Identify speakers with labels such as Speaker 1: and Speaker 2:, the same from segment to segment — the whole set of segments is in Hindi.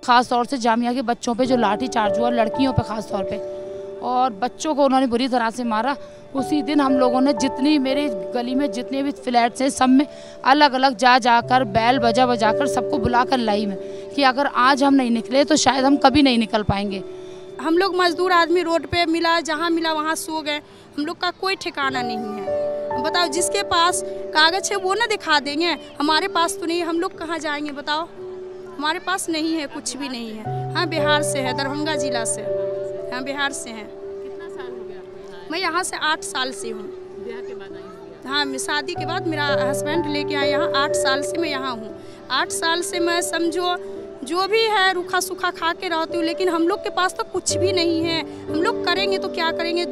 Speaker 1: ख़ास तौर से जामिया के बच्चों पे जो लाठी चार्ज हुआ, लड़कियों पे ख़ास तौर पे, और बच्चों को उन्होंने बुरी तरह से मारा। उसी दिन हम लोगों ने जितनी मेरी गली में जितने भी फ्लैट्स हैं सब में अलग अलग जाकर बैल बजा कर सबको बुला कर लाई मैं कि अगर आज हम नहीं निकले तो शायद हम कभी नहीं निकल पाएंगे।
Speaker 2: हम लोग मजदूर आदमी रोड पे मिला, जहाँ मिला वहाँ सो गए। हम लोग का कोई ठिकाना नहीं है। बताओ, जिसके पास कागज है वो ना दिखा देंगे, हमारे पास तो नहीं है। हम लोग कहाँ जाएंगे बताओ, हमारे पास नहीं है, कुछ भी नहीं है। हाँ, बिहार से है, दरभंगा जिला से। हाँ, बिहार से हैं।
Speaker 3: कितना साल हो गया आपको?
Speaker 2: मैं यहाँ से 8 साल से हूँ।
Speaker 3: ब्याह के बाद आई हूँ?
Speaker 2: हाँ, शादी के बाद मेरा हस्बैंड लेके आए यहाँ। 8 साल से मैं यहाँ हूँ। 8 साल से मैं समझो जो भी है रूखा सूखा खा के रहती हूँ, लेकिन हम लोग के पास तो कुछ भी नहीं है। हम लोग करेंगे तो क्या करेंगे?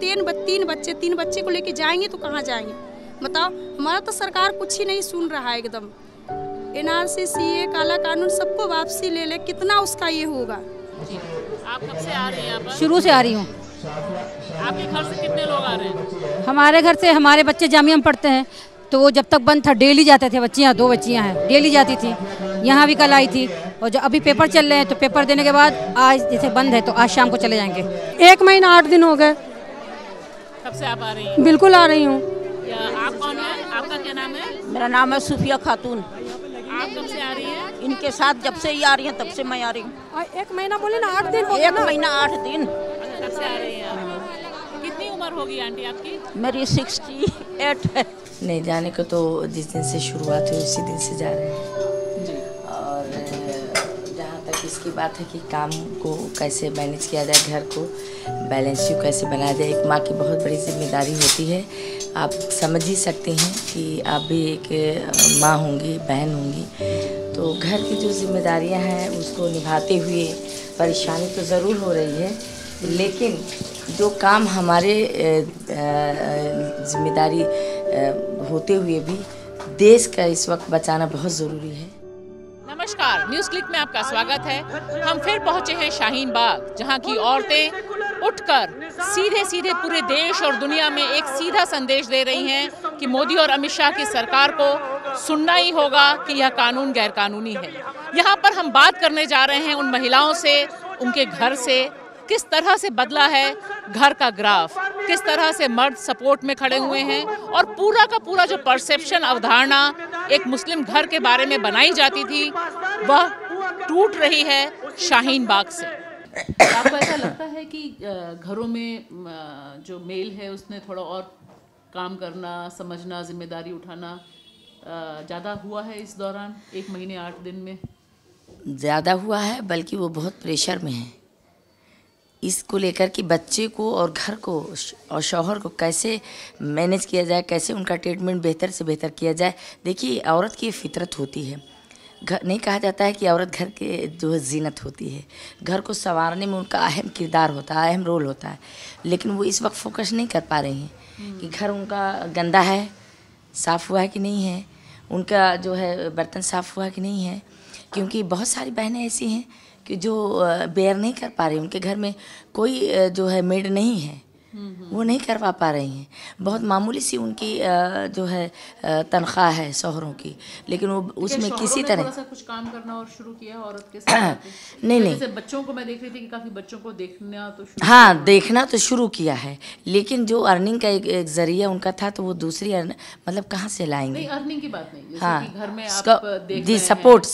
Speaker 2: 3 बच्चे को लेके जाएंगे तो कहाँ जाएंगे बताओ? हमारा तो सरकार कुछ ही नहीं सुन रहा है एकदम। NRC, CA, काला कानून सबको वापसी ले ले, कितना उसका ये होगा।
Speaker 3: आप कब से आ रही हैं यहाँ पर?
Speaker 4: शुरू से आ रही हूँ।
Speaker 3: आपके घर से कितने लोग आ रहे हैं?
Speaker 4: हमारे घर से हमारे बच्चे जामिया में पढ़ते हैं, तो वो जब तक बंद था डेली जाते थे। बच्चियाँ 2 बच्चियाँ हैं, डेली जाती थी। यहाँ भी कल आई थी, और जब अभी पेपर चल रहे हैं तो पेपर देने के बाद आज जैसे बंद है तो आज शाम को चले जाएंगे।
Speaker 5: 1 महीना 8 दिन हो गए।
Speaker 3: कब से आप आ रही हैं?
Speaker 5: बिल्कुल आ रही हूँ।
Speaker 3: आप कौन है? आपका क्या नाम है?
Speaker 6: मेरा नाम है सूफिया खातून।
Speaker 3: आप कब से आ रही हैं?
Speaker 6: इनके साथ जब से ये आ रही हैं तब से मैं आ रही हूँ।
Speaker 5: 1 महीना बोले ना, 8 दिन हो
Speaker 6: 1 महीना 8 दिन।
Speaker 3: कब से आ रही हैं आप? कितनी उम्र होगी आंटी आपकी?
Speaker 6: मेरी 68 है।
Speaker 7: नहीं, जाने को तो जिस दिन से शुरुआत हुई उसी दिन से जा रहे हैं। और जहाँ तक इसकी बात है कि काम को कैसे मैनेज किया जाए, घर को बैलेंस कैसे बनाया जाए, एक माँ की बहुत बड़ी जिम्मेदारी होती है। आप समझ ही सकते हैं कि आप भी एक माँ होंगी, बहन होंगी, तो घर की जो जिम्मेदारियाँ हैं उसको निभाते हुए परेशानी तो ज़रूर हो रही है, लेकिन जो काम हमारे जिम्मेदारी होते हुए भी देश का इस वक्त बचाना बहुत ज़रूरी है।
Speaker 3: नमस्कार, न्यूज़ क्लिक में आपका स्वागत है। हम फिर पहुंचे हैं शाहीन बाग, जहां की औरतें उठकर सीधे सीधे पूरे देश और दुनिया में एक सीधा संदेश दे रही हैं कि मोदी और अमित शाह की सरकार को सुनना ही होगा कि यह कानून गैरकानूनी है। यहाँ पर हम बात करने जा रहे हैं उन महिलाओं से, उनके घर से, किस तरह से बदला है घर का ग्राफ, किस तरह से मर्द सपोर्ट में खड़े हुए हैं, और पूरा का पूरा जो परसेप्शन, अवधारणा एक मुस्लिम घर के बारे में बनाई जाती थी वह टूट रही है शाहीन बाग से। आपको ऐसा लगता है कि घरों में जो मेल है उसने थोड़ा और काम करना, समझना, जिम्मेदारी उठाना ज़्यादा हुआ है इस दौरान 1 महीने 8 दिन में?
Speaker 7: ज़्यादा हुआ है, बल्कि वो बहुत प्रेशर में है इसको लेकर कि बच्चे को और घर को और शौहर को कैसे मैनेज किया जाए, कैसे उनका ट्रीटमेंट बेहतर से बेहतर किया जाए। देखिए, औरत की फितरत होती है, घर नहीं कहा जाता है कि औरत घर के जो है जीनत होती है, घर को संवारने में उनका अहम किरदार होता है, अहम रोल होता है, लेकिन वो इस वक्त फोकस नहीं कर पा रही हैं कि घर उनका गंदा है, साफ़ हुआ है कि नहीं है, उनका जो है बर्तन साफ़ हुआ है कि नहीं है। क्योंकि बहुत सारी बहनें ऐसी हैं कि जो बेयर नहीं कर पा रही, उनके घर में कोई जो है मेड नहीं है, वो नहीं करवा पा रही हैं। बहुत मामूली सी उनकी जो है तनख्वाह है शौहरों की, लेकिन वो उसमें किसी तरह
Speaker 3: थोड़ा सा कुछ काम करना और शुरू किया औरत के साथ।
Speaker 7: नहीं,
Speaker 3: जैसे बच्चों को मैं देख रही थी कि काफ़ी बच्चों को देखना तो शुरू
Speaker 7: हाँ, देखना तो शुरू किया है, लेकिन जो अर्निंग का एक जरिया उनका था तो वो दूसरी मतलब कहाँ से लाएंगे?
Speaker 3: नहीं, अर्निंग की बात नहीं, जैसे
Speaker 7: हाँ,
Speaker 3: कि घर में आप देख
Speaker 7: जी,
Speaker 3: रहे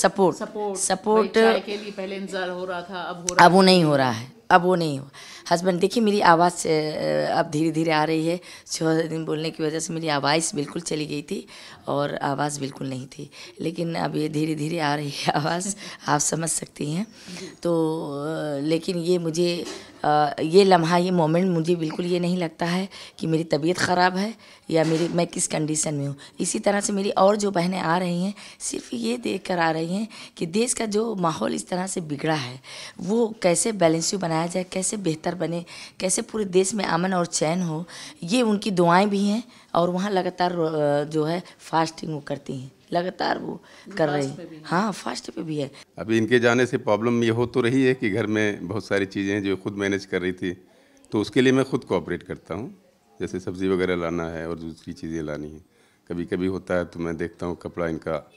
Speaker 7: सपोर्ट
Speaker 3: चाय के लिए पहले इंतजार हो रहा था, अब हो रहा है।
Speaker 7: अब वो नहीं हो रहा है, अब वो नहीं हो। हस्बैंड, देखिए मेरी आवाज़ अब धीरे धीरे आ रही है। 6 दिन बोलने की वजह से मेरी आवाज़ बिल्कुल चली गई थी और आवाज़ बिल्कुल नहीं थी, लेकिन अब ये धीरे धीरे आ रही है आवाज़, आप समझ सकती हैं। तो लेकिन ये मुझे ये लम्हा, ये मोमेंट मुझे बिल्कुल ये नहीं लगता है कि मेरी तबीयत ख़राब है या मैं किस कंडीशन में हूँ। इसी तरह से मेरी और जो बहनें आ रही हैं सिर्फ ये देख कर आ रही हैं कि देश का जो माहौल इस तरह से बिगड़ा है वो कैसे बैलेंस बनाया जाए, कैसे बेहतर बने, कैसे पूरे देश में अमन और चैन हो। ये उनकी दुआएं भी हैं और वहाँ लगातार जो है फास्टिंग वो करती हैं, लगातार वो कर रही हैं। हाँ, फास्ट पे भी है।
Speaker 8: अभी इनके जाने से प्रॉब्लम ये हो तो रही है कि घर में बहुत सारी चीज़ें हैं जो खुद मैनेज कर रही थी, तो उसके लिए मैं खुद कोऑपरेट करता हूँ। जैसे सब्ज़ी वगैरह लाना है और दूसरी चीज़ें लानी है, कभी कभी होता है तो मैं देखता हूँ कपड़ा इनका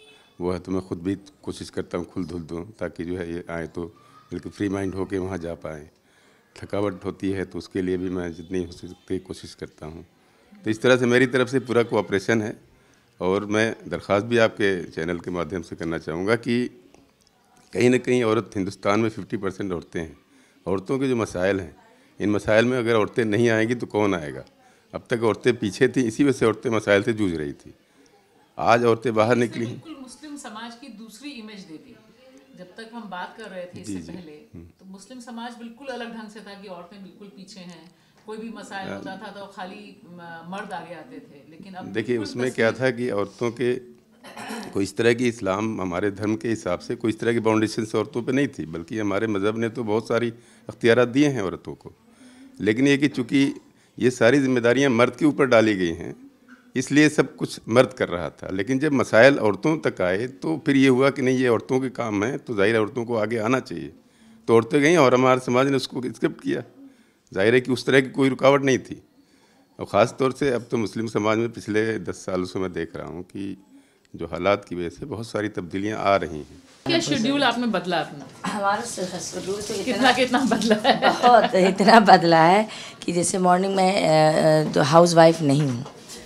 Speaker 8: वो है तो मैं खुद भी कोशिश करता हूँ खुल धुल दूँ, ताकि जो है ये आए तो बल्कि फ्री माइंड होके वहाँ जा पाएँ। थकावट होती है तो उसके लिए भी मैं जितनी हो सकती कोशिश करता हूँ। तो इस तरह से मेरी तरफ से पूरा कोऑपरेशन है। और मैं दरख्वास्त भी आपके चैनल के माध्यम से करना चाहूँगा कि कहीं ना कहीं औरत हिंदुस्तान में 50% औरतें हैं। औरतों के जो मसाइल हैं, इन मसाइल में अगर औरतें नहीं आएंगी तो कौन आएगा। अब तक औरतें पीछे थी, इसी वजह से औरतें मसाइल से जूझ रही थी। आज औरतें बाहर निकली हैं।
Speaker 3: बिल्कुल मुस्लिम समाज की दूसरी इमेज दे दी। जब तक हम बात कर रहे थे इससे पहले तो मुस्लिम समाज बिल्कुल अलग ढंग से था कि औरतें बिल्कुल पीछे हैं, कोई भी मसाइल होता था तो खाली मर्द आगे आते थे। लेकिन अब
Speaker 8: देखिए उसमें क्या था कि औरतों के कोई इस तरह की, इस्लाम हमारे धर्म के हिसाब से कोई इस तरह की बाउंडेशन औरतों पे नहीं थी, बल्कि हमारे मज़हब ने तो बहुत सारी अख्तियारात दिए हैं औरतों को। लेकिन ये कि चूँकि ये सारी जिम्मेदारियाँ मर्द के ऊपर डाली गई हैं, इसलिए सब कुछ मर्द कर रहा था। लेकिन जब मसाइल औरतों तक आए तो फिर ये हुआ कि नहीं, ये औरतों के काम है तो ज़ाहिर औरतों को आगे आना चाहिए। तो औरतें गईं और हमारे समाज ने उसको एक्सेप्ट किया। ज़ाहिर है कि उस तरह की कोई रुकावट नहीं थी। और ख़ास तौर से अब तो मुस्लिम समाज में पिछले 10 सालों से मैं देख रहा हूँ कि जो हालात की वजह से बहुत सारी तब्दीलियाँ आ रही हैं।
Speaker 3: क्या शेड्यूल आपने बदला अपना?
Speaker 7: हमारा शेड्यूल तो
Speaker 3: कितना बदला है?
Speaker 7: बहुत इतना बदला है कि जैसे मॉर्निंग में तो हाउस वाइफ नहीं हूँ,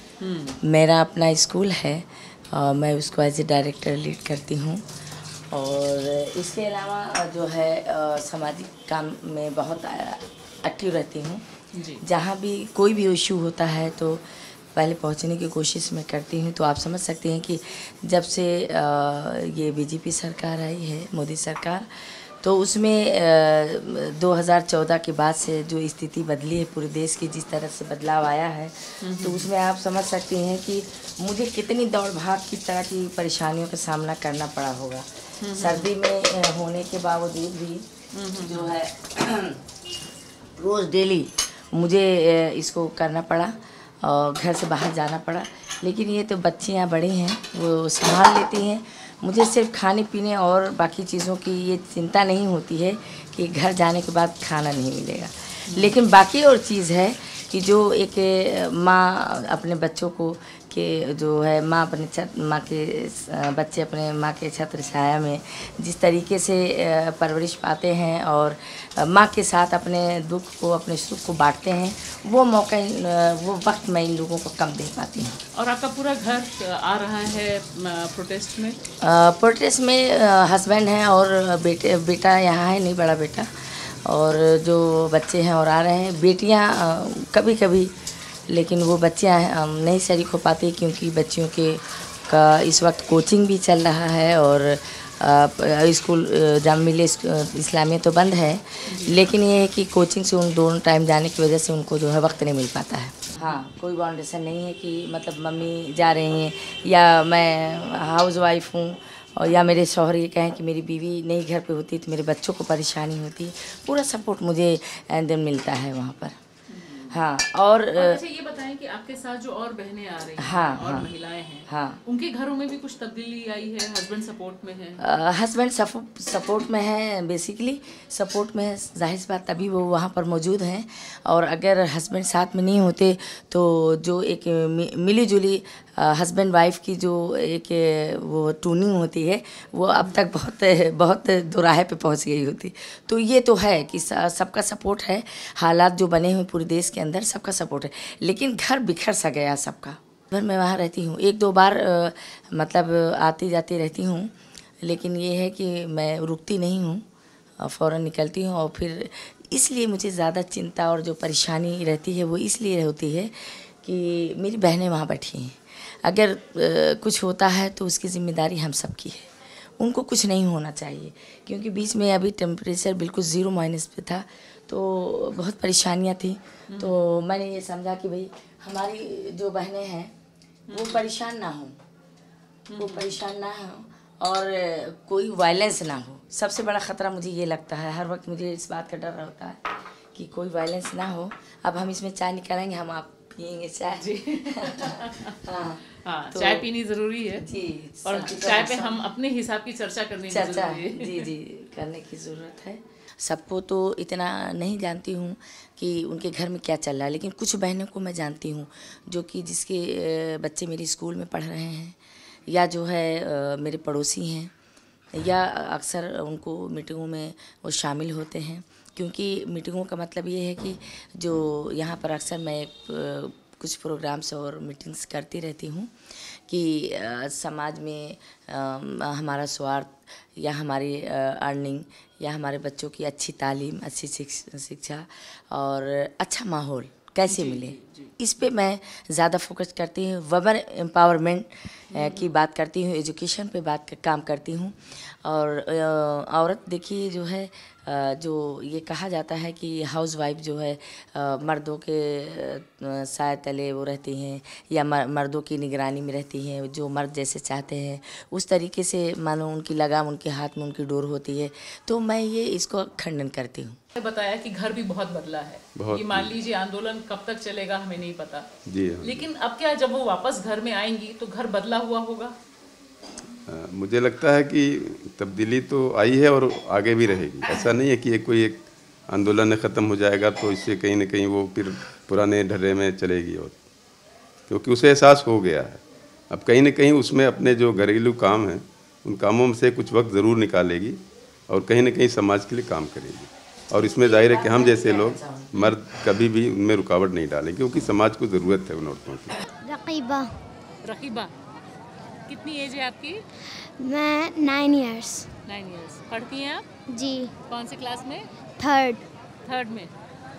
Speaker 7: मेरा अपना स्कूल है और मैं उसको एज ए डायरेक्टर लीड करती हूँ। और इसके अलावा जो है सामाजिक काम में बहुत एक्टिव रहती हूँ। जहाँ भी कोई भी इशू होता है तो पहले पहुँचने की कोशिश मैं करती हूँ। तो आप समझ सकते हैं कि जब से ये बीजेपी सरकार आई है, मोदी सरकार, तो उसमें 2014 के बाद से जो स्थिति बदली है पूरे देश की, जिस तरह से बदलाव आया है, तो उसमें आप समझ सकते हैं कि मुझे कितनी दौड़ भाग की तरह की परेशानियों का सामना करना पड़ा होगा। सर्दी में होने के बावजूद भी जो है रोज़ डेली मुझे इसको करना पड़ा और घर से बाहर जाना पड़ा। लेकिन ये तो बच्चियाँ बड़ी हैं, वो संभाल लेती हैं। मुझे सिर्फ खाने पीने और बाकी चीज़ों की ये चिंता नहीं होती है कि घर जाने के बाद खाना नहीं मिलेगा। लेकिन बाकी और चीज़ है कि जो एक माँ अपने बच्चों को के जो है माँ के बच्चे अपने माँ के छत्र छाया में जिस तरीके से परवरिश पाते हैं और माँ के साथ अपने दुख को, अपने सुख को बांटते हैं, वो मौका, वो वक्त मैं इन लोगों को कम दे पाती हूँ।
Speaker 3: और आपका पूरा घर आ रहा है प्रोटेस्ट में?
Speaker 7: प्रोटेस्ट में हस्बैंड हैं और बेटा यहाँ है, नहीं बड़ा बेटा, और जो बच्चे हैं और आ रहे हैं। बेटियाँ कभी कभी, लेकिन वो बच्चियाँ नहीं शरीक हो पाती क्योंकि बच्चियों के का इस वक्त कोचिंग भी चल रहा है और स्कूल जामिया इस्लामिया तो बंद है। लेकिन ये है कि कोचिंग से उन दोनों टाइम जाने की वजह से उनको जो है वक्त नहीं मिल पाता है। हाँ, कोई बाउंडेशन नहीं है कि मतलब मम्मी जा रही हैं या मैं हाउस वाइफ हूँ और या मेरे शौहर ये कहें कि मेरी बीवी नहीं घर पे होती तो मेरे बच्चों को परेशानी होती। पूरा सपोर्ट मुझे मिलता है वहाँ पर। हाँ, और
Speaker 3: अच्छा ये बताएं कि आपके साथ जो और बहनें आ रही हैं,
Speaker 7: हाँ,
Speaker 3: और
Speaker 7: हाँ,
Speaker 3: महिलाएं हैं,
Speaker 7: हाँ,
Speaker 3: उनके घरों में भी कुछ तब्दीली आई है? हस्बैंड सपोर्ट में है?
Speaker 7: हस्बैंड सपोर्ट में है, बेसिकली सपोर्ट में है। जाहिर सी बात तभी वो वहाँ पर मौजूद हैं। और अगर हस्बैंड साथ में नहीं होते तो जो एक मिली जुली हस्बैंड वाइफ की जो एक वो ट्यूनिंग होती है वो अब तक बहुत दोराहे पे पहुंच गई होती। तो ये तो है कि सबका सपोर्ट है। हालात जो बने हुए पूरे देश के अंदर सबका सपोर्ट है, लेकिन घर बिखर सा गया सबका। घर मैं वहाँ रहती हूँ, 1-2 बार मतलब आती जाती रहती हूँ, लेकिन ये है कि मैं रुकती नहीं हूँ, फ़ौरन निकलती हूँ। और फिर इसलिए मुझे ज़्यादा चिंता और जो परेशानी रहती है वो इसलिए होती है कि मेरी बहनें वहाँ बैठी हैं। अगर कुछ होता है तो उसकी ज़िम्मेदारी हम सब की है। उनको कुछ नहीं होना चाहिए, क्योंकि बीच में अभी टेम्परेचर बिल्कुल 0- पे था तो बहुत परेशानियाँ थी। तो मैंने ये समझा कि भाई हमारी जो बहनें हैं वो परेशान ना हो, और कोई वायलेंस ना हो। सबसे बड़ा ख़तरा मुझे ये लगता है, हर वक्त मुझे इस बात का डर रहता है कि कोई वायलेंस ना हो। अब हम इसमें चाय निकालेंगे, हम आप पियेंगे चाय जी।
Speaker 3: हाँ, तो चाय पीनी ज़रूरी है जी, और चाय पे हम अपने हिसाब की चर्चा करनी ज़रूरी है जी,
Speaker 7: करने की ज़रूरत है। सबको तो इतना नहीं जानती हूँ कि उनके घर में क्या चल रहा है, लेकिन कुछ बहनों को मैं जानती हूँ जो कि जिसके बच्चे मेरे स्कूल में पढ़ रहे हैं या जो है मेरे पड़ोसी हैं, या अक्सर उनको मीटिंगों में वो शामिल होते हैं, क्योंकि मीटिंगों का मतलब ये है कि जो यहाँ पर अक्सर मैं कुछ प्रोग्राम्स और मीटिंग्स करती रहती हूँ कि समाज में हमारा स्वार्थ या हमारी अर्निंग या हमारे बच्चों की अच्छी तालीम, अच्छी शिक्षा और अच्छा माहौल कैसे मिले, इस पे मैं ज़्यादा फोकस करती हूँ। वुमेन एम्पावरमेंट की बात करती हूँ, एजुकेशन पे काम करती हूँ। और औरत देखिए जो है जो ये कहा जाता है कि हाउस वाइफ जो है मर्दों के साए तले वो रहती हैं या मर्दों की निगरानी में रहती हैं, जो मर्द जैसे चाहते हैं उस तरीके से मानो उनकी लगाम उनके हाथ में उनकी डोर होती है। तो मैं ये इसको खंडन करती हूँ।
Speaker 3: बताया कि घर भी बहुत बदला है, ये मान लीजिए आंदोलन कब तक चलेगा हमें नहीं पता जी। लेकिन अब क्या, जब वो वापस घर में आएंगी तो घर बदला हुआ होगा?
Speaker 8: मुझे लगता है कि तब्दीली तो आई है और आगे भी रहेगी। ऐसा नहीं है कि एक आंदोलन ख़त्म हो जाएगा तो इससे कहीं ना कहीं वो फिर पुराने ढर्रे में चलेगी, और क्योंकि उसे एहसास हो गया है। अब कहीं ना कहीं उसमें अपने जो घरेलू काम हैं उन कामों में से कुछ वक्त ज़रूर निकालेगी और कहीं ना कहीं समाज के लिए काम करेगी। और इसमें जाहिर है कि हम जैसे लोग मर्द कभी भी उनमें रुकावट नहीं डालेंगे, क्योंकि समाज को ज़रूरत है उन औरतों की।
Speaker 3: रकीबा, कितनी एज है आपकी?
Speaker 9: मैं 9 इयर्स।
Speaker 3: 9 इयर्स। पढ़ती हैं आप?
Speaker 9: जी।
Speaker 3: कौन सी क्लास में?
Speaker 9: थर्ड
Speaker 3: में।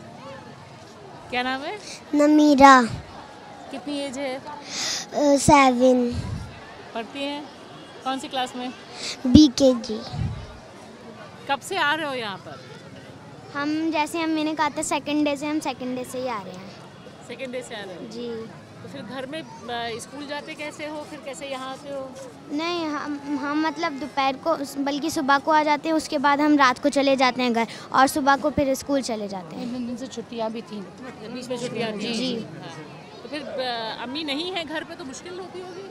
Speaker 3: क्या नाम है?
Speaker 9: नमीरा।
Speaker 3: कितनी एज है?
Speaker 9: 7।
Speaker 3: पढ़ती हैं कौन सी क्लास में?
Speaker 9: BKG।
Speaker 3: कब से आ रहे हो यहाँ पर?
Speaker 9: हम जैसे मैंने कहा था सेकंड डे से, हम सेकंड डे से ही आ रहे हैं।
Speaker 3: सेकंड डे से आ रहे हो?
Speaker 9: जी।
Speaker 3: तो फिर घर में स्कूल जाते कैसे हो, फिर कैसे यहाँ आते हो?
Speaker 9: नहीं, हम मतलब दोपहर को बल्कि सुबह को आ जाते हैं, उसके बाद हम रात को चले जाते हैं घर, और सुबह को फिर स्कूल चले जाते हैं।
Speaker 1: 3 दिन से छुट्टियाँ भी थी,
Speaker 3: बीच में छुट्टियाँ थी।
Speaker 9: जी।
Speaker 3: तो फिर अम्मी नहीं है घर पे तो मुश्किल होती होगी?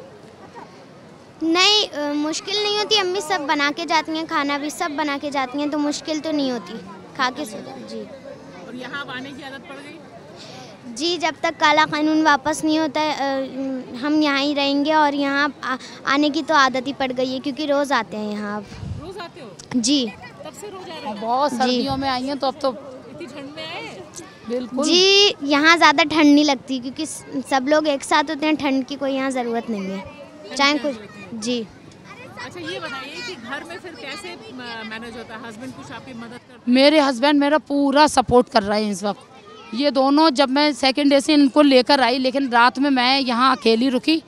Speaker 9: नहीं, मुश्किल नहीं होती। अम्मी सब बना के जाती हैं, खाना भी सब बना के जाती हैं, तो मुश्किल तो नहीं होती, खा के सो जाती। जी।
Speaker 3: और यहाँ आने की आदत पड़ गई?
Speaker 9: जी, जब तक काला कानून वापस नहीं होता है हम यहाँ ही रहेंगे, और यहाँ आने की तो आदत ही पड़ गई है, क्योंकि रोज़ आते हैं यहाँ। अब
Speaker 3: रोज़ आते हो?
Speaker 9: जी।
Speaker 3: तब से रोज़ आ रहे हो?
Speaker 1: बहुत सर्दियों में आई हैं, तो अब तो
Speaker 3: इतनी ठंड में आए?
Speaker 1: बिल्कुल
Speaker 9: जी। यहाँ ज़्यादा ठंड नहीं लगती, क्योंकि सब लोग एक साथ होते हैं, ठंड की कोई यहाँ ज़रूरत नहीं है, चाहे कुछ। जी।
Speaker 3: अच्छा, ये बताइए कि घर में फिर कैसे मैनेज होता है? हस्बैंड कुछ आपकी मदद करते हैं?
Speaker 1: मेरे हस्बैंड मेरा पूरा सपोर्ट कर रहे हैं इस वक्त। ये दोनों, जब मैं सेकंड डे से इनको लेकर आई, लेकिन रात में मैं यहाँ अकेली रुकी,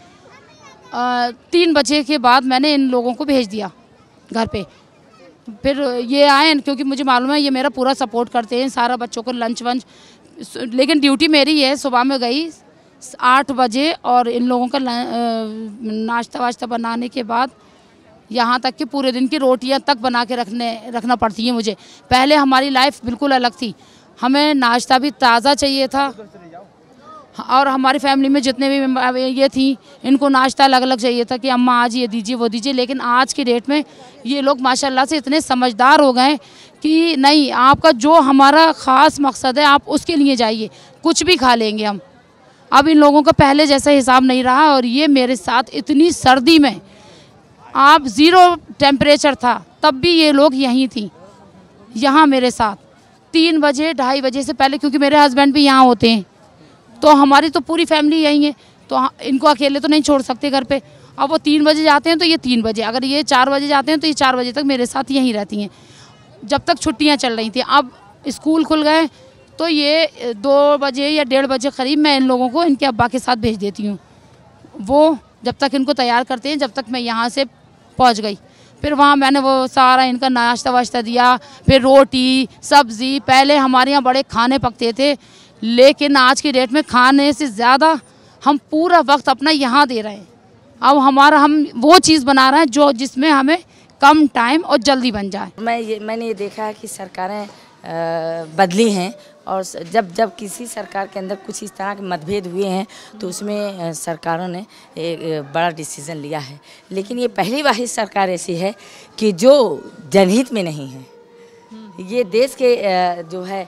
Speaker 1: 3 बजे के बाद मैंने इन लोगों को भेज दिया घर पे। फिर ये आए, क्योंकि मुझे मालूम है ये मेरा पूरा सपोर्ट करते हैं, सारा बच्चों को लंच वंच। लेकिन ड्यूटी मेरी है, सुबह में गई 8 बजे, और इन लोगों का नाश्ता वाश्ता बनाने के बाद यहाँ तक कि पूरे दिन की रोटियाँ तक बना के रखना पड़ती है मुझे। पहले हमारी लाइफ बिल्कुल अलग थी, हमें नाश्ता भी ताज़ा चाहिए था, और हमारी फैमिली में जितने भी ये थी इनको नाश्ता अलग अलग चाहिए था कि अम्मा आज ये दीजिए वो दीजिए। लेकिन आज की डेट में ये लोग माशाल्लाह से इतने समझदार हो गए कि नहीं, आपका जो हमारा ख़ास मकसद है आप उसके लिए जाइए, कुछ भी खा लेंगे हम। अब इन लोगों का पहले जैसा हिसाब नहीं रहा, और ये मेरे साथ इतनी सर्दी में, आप 0 टेम्परेचर था तब भी ये लोग यहीं थी, यहाँ मेरे साथ 3 बजे 2:30 बजे से पहले, क्योंकि मेरे हस्बैंड भी यहाँ होते हैं, तो हमारी तो पूरी फैमिली यहीं है, तो इनको अकेले तो नहीं छोड़ सकते घर पे। अब वो 3 बजे जाते हैं तो ये 3 बजे, अगर ये 4 बजे जाते हैं तो ये 4 बजे तक मेरे साथ यहीं रहती हैं, जब तक छुट्टियाँ चल रही थी। अब स्कूल खुल गए तो ये 2 बजे या 1:30 बजे करीब मैं इन लोगों को इनके अब्बा के साथ भेज देती हूँ। वो जब तक इनको तैयार करते हैं, जब तक मैं यहाँ से पहुँच गई, फिर वहाँ मैंने वो सारा इनका नाश्ता वाश्ता दिया, फिर रोटी सब्ज़ी। पहले हमारे यहाँ बड़े खाने पकते थे, लेकिन आज की डेट में खाने से ज़्यादा हम पूरा वक्त अपना यहाँ दे रहे हैं। अब हम वो चीज़ बना रहे हैं जो जिसमें हमें कम टाइम और जल्दी बन जाए।
Speaker 7: मैंने ये देखा है कि सरकारें बदली हैं, और जब किसी सरकार के अंदर कुछ इस तरह के मतभेद हुए हैं तो उसमें सरकारों ने एक बड़ा डिसीज़न लिया है। लेकिन ये पहली वाहिद सरकार ऐसी है कि जो जनहित में नहीं है, ये देश के जो है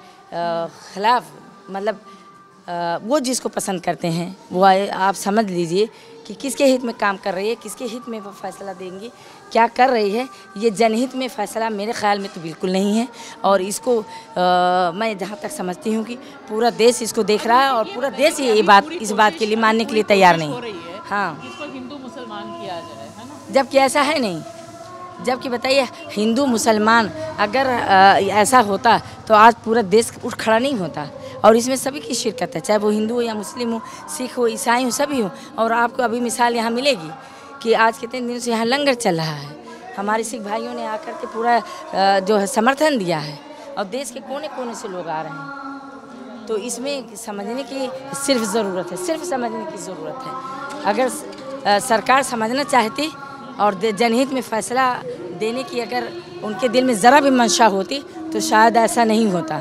Speaker 7: खिलाफ, मतलब वो जिसको पसंद करते हैं वो आप समझ लीजिए कि किसके हित में काम कर रही है, किसके हित में वो फैसला देंगी, क्या कर रही है। ये जनहित में फैसला मेरे ख्याल में तो बिल्कुल नहीं है। और इसको मैं जहाँ तक समझती हूँ कि पूरा देश इसको देख रहा है और पूरा देश इस बात के लिए मानने के लिए तैयार नहीं। हाँ,
Speaker 3: इसको हिंदू मुसलमान किया जाए, है ना?
Speaker 7: जबकि ऐसा है नहीं। जबकि बताइए, हिंदू मुसलमान अगर ऐसा होता तो आज पूरा देश उठ खड़ा नहीं होता। और इसमें सभी की शिरकत है, चाहे वो हिंदू हो या मुस्लिम हो, सिख हो, ईसाई हो, सभी हो। और आपको अभी मिसाल यहाँ मिलेगी कि आज कितने दिन से यहाँ लंगर चल रहा है। हमारे सिख भाइयों ने आकर के पूरा जो है समर्थन दिया है और देश के कोने कोने से लोग आ रहे हैं। तो इसमें समझने की सिर्फ ज़रूरत है, सिर्फ समझने की ज़रूरत है। अगर सरकार समझना चाहती और जनहित में फैसला देने की अगर उनके दिल में ज़रा भी मंशा होती तो शायद ऐसा नहीं होता।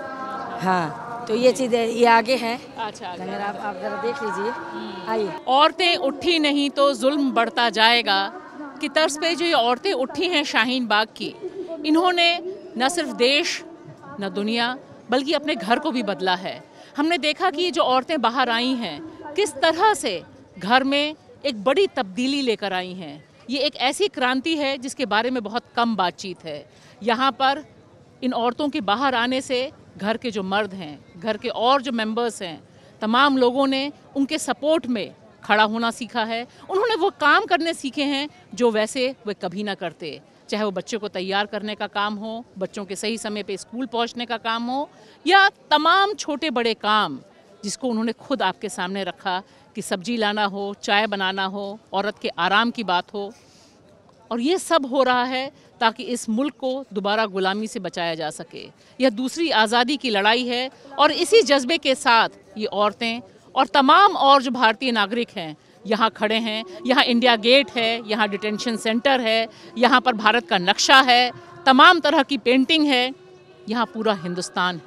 Speaker 7: हाँ, तो ये चीज़ ये आगे है।
Speaker 3: अच्छा,
Speaker 7: अगर आप ज़रा देख लीजिए, आइए।
Speaker 3: औरतें उठी नहीं तो जुल्म बढ़ता जाएगा की तर्ज पे जो ये औरतें उठी हैं शाहीन बाग की, इन्होंने न सिर्फ देश न दुनिया बल्कि अपने घर को भी बदला है। हमने देखा कि ये जो औरतें बाहर आई हैं किस तरह से घर में एक बड़ी तब्दीली लेकर आई हैं। ये एक ऐसी क्रांति है जिसके बारे में बहुत कम बातचीत है। यहाँ पर इन औरतों के बाहर आने से घर के जो मर्द हैं, घर के और जो मेंबर्स हैं, तमाम लोगों ने उनके सपोर्ट में खड़ा होना सीखा है। उन्होंने वो काम करने सीखे हैं जो वैसे वे कभी ना करते, चाहे वो बच्चों को तैयार करने का काम हो, बच्चों के सही समय पे स्कूल पहुंचने का काम हो, या तमाम छोटे बड़े काम जिसको उन्होंने खुद आपके सामने रखा कि सब्जी लाना हो, चाय बनाना हो, औरत के आराम की बात हो। और ये सब हो रहा है ताकि इस मुल्क को दोबारा गुलामी से बचाया जा सके। यह दूसरी आज़ादी की लड़ाई है और इसी जज्बे के साथ ये औरतें और तमाम और जो भारतीय नागरिक हैं यहाँ खड़े हैं। यहाँ इंडिया गेट है, यहाँ डिटेंशन सेंटर है, यहाँ पर भारत का नक्शा है, तमाम तरह की पेंटिंग है, यहाँ पूरा हिंदुस्तान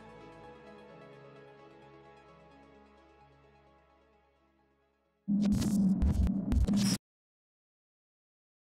Speaker 3: है।